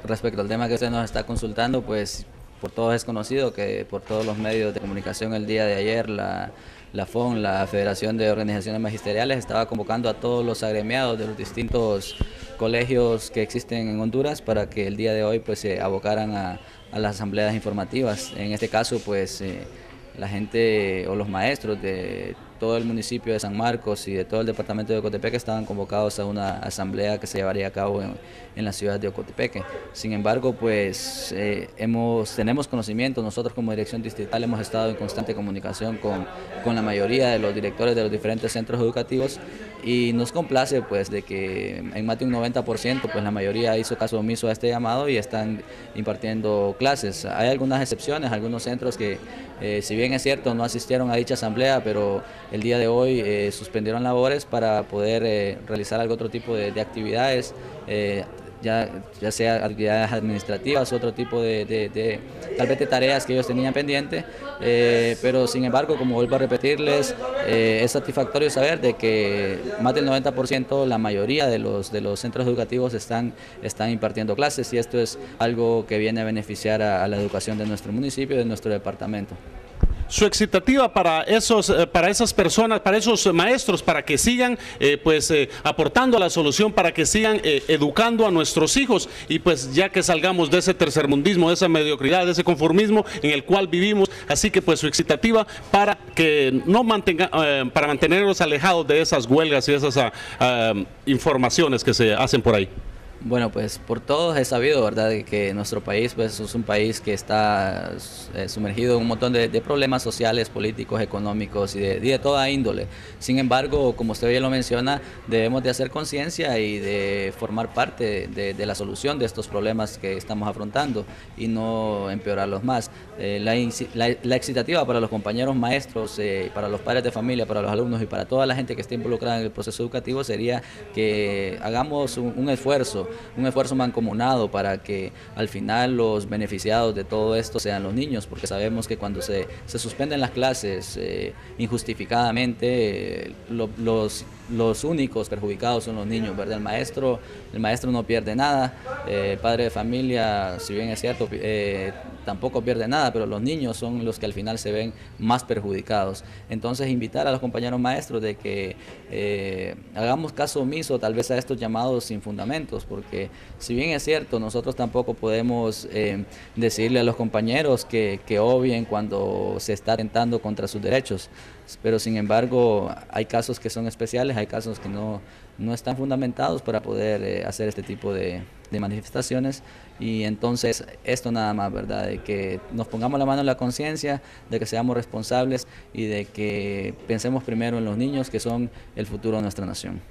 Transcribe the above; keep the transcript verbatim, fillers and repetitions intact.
respecto al tema que usted nos está consultando, pues por todos es conocido que por todos los medios de comunicación el día de ayer la, la F O N, la Federación de Organizaciones Magisteriales, estaba convocando a todos los agremiados de los distintos colegios que existen en Honduras para que el día de hoy pues se abocaran a, a las asambleas informativas. En este caso pues eh, la gente o los maestros de todo el municipio de San Marcos y de todo el departamento de Ocotepeque estaban convocados a una asamblea que se llevaría a cabo en, en la ciudad de Ocotepeque. Sin embargo, pues eh, hemos, tenemos conocimiento, nosotros como dirección distrital hemos estado en constante comunicación con, con la mayoría de los directores de los diferentes centros educativos y nos complace pues de que en más de un noventa por ciento pues la mayoría hizo caso omiso a este llamado y están impartiendo clases. Hay algunas excepciones, algunos centros que eh, si bien es cierto no asistieron a dicha asamblea, pero el día de hoy eh, suspendieron labores para poder eh, realizar algún otro tipo de, de actividades, eh, ya, ya sea actividades administrativas, otro tipo de, de, de tal vez de tareas que ellos tenían pendiente, eh, pero sin embargo, como vuelvo a repetirles, eh, es satisfactorio saber de que más del noventa por ciento, la mayoría de los, de los centros educativos están, están impartiendo clases y esto es algo que viene a beneficiar a, a la educación de nuestro municipio y de nuestro departamento. Su expectativa para esos, para esas personas, para esos maestros, para que sigan eh, pues eh, aportando a la solución, para que sigan eh, educando a nuestros hijos y pues ya que salgamos de ese tercermundismo, de esa mediocridad, de ese conformismo en el cual vivimos, así que pues su expectativa para que no mantenga, eh, para mantenerlos alejados de esas huelgas y esas uh, informaciones que se hacen por ahí. Bueno, pues por todos es sabido, ¿verdad?, de que nuestro país pues, es un país que está eh, sumergido en un montón de, de problemas sociales, políticos, económicos y de, y de toda índole. Sin embargo, como usted bien lo menciona, debemos de hacer conciencia y de formar parte de, de la solución de estos problemas que estamos afrontando y no empeorarlos más. Eh, la, la, la excitativa para los compañeros maestros, eh, para los padres de familia, para los alumnos y para toda la gente que esté involucrada en el proceso educativo sería que hagamos un, un esfuerzo un esfuerzo mancomunado para que al final los beneficiados de todo esto sean los niños, porque sabemos que cuando se, se suspenden las clases eh, injustificadamente, eh, lo, los, los únicos perjudicados son los niños, ¿verdad? El maestro, el maestro no pierde nada, eh, el padre de familia, si bien es cierto, eh, tampoco pierde nada, pero los niños son los que al final se ven más perjudicados. Entonces invitar a los compañeros maestros de que eh, hagamos caso omiso tal vez a estos llamados sin fundamentos, porque si bien es cierto, nosotros tampoco podemos eh, decirle a los compañeros que, que obvien cuando se está atentando contra sus derechos, pero sin embargo hay casos que son especiales, hay casos que no, no están fundamentados para poder eh, hacer este tipo de, de manifestaciones y entonces esto nada más, ¿verdad?, de que nos pongamos la mano en la conciencia, de que seamos responsables y de que pensemos primero en los niños que son el futuro de nuestra nación.